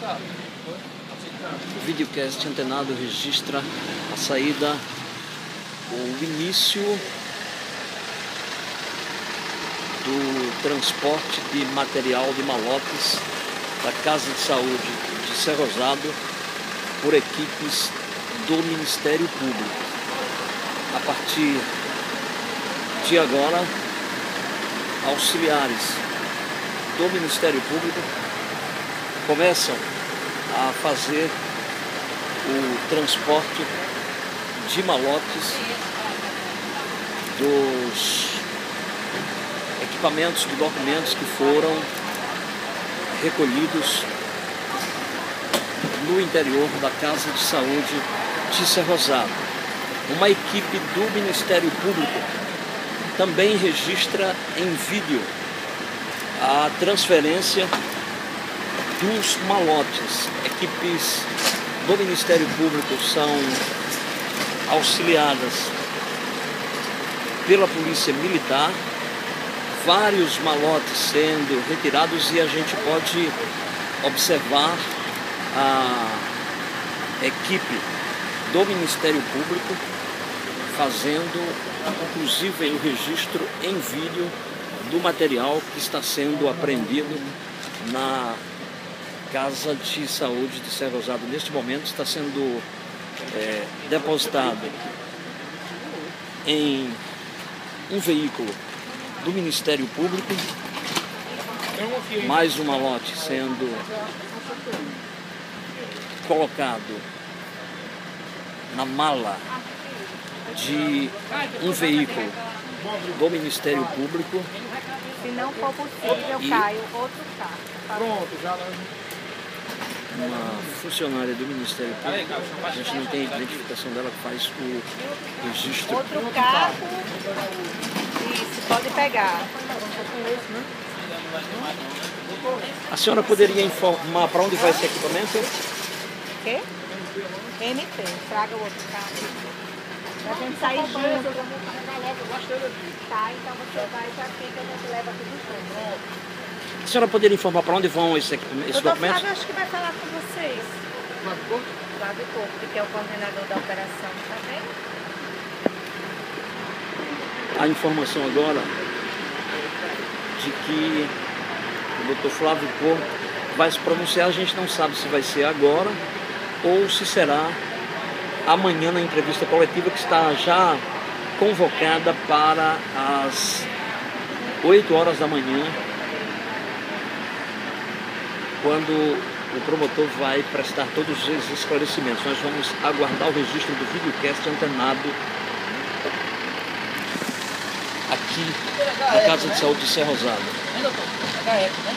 O videocast antenado registra a saída, o início do transporte de material de malotes da Casa de Saúde de Serra Rosado por equipes do Ministério Público. A partir de agora, auxiliares do Ministério Público começam a fazer o transporte de malotes dos equipamentos, de documentos que foram recolhidos no interior da Casa de Saúde de Serra Rosado. Uma equipe do Ministério Público também registra em vídeo a transferência dos malotes. Equipes do Ministério Público são auxiliadas pela Polícia Militar, vários malotes sendo retirados, e a gente pode observar a equipe do Ministério Público fazendo, inclusive, o registro em vídeo do material que está sendo apreendido na Casa de Saúde de Serra Rosado. Neste momento está sendo depositado em um veículo do Ministério Público, mais um malote sendo colocado na mala de um veículo do Ministério Público. Se não for possível, caio outro carro. Pronto, já Uma funcionária do Ministério Público, a gente não tem a identificação dela, que faz o registro. Outro carro, isso, pode pegar. A senhora poderia informar para onde vai esse equipamento? Quê? NP, traga o outro carro. Pra gente sair junto. Tá, então você vai já fica, a gente leva tudo junto. A senhora poderia informar para onde vão esses documentos? Flávio, acho que vai falar com vocês. Flávio Porto? Flávio Porto, que é o coordenador da operação, tá vendo? A informação agora de que o Dr. Flávio Porto vai se pronunciar. A gente não sabe se vai ser agora ou se será amanhã, na entrevista coletiva que está já convocada para as 8 horas da manhã, quando o promotor vai prestar todos os esclarecimentos. Nós vamos aguardar o registro do videocast antenado aqui na Casa de Saúde de Serra Rosado.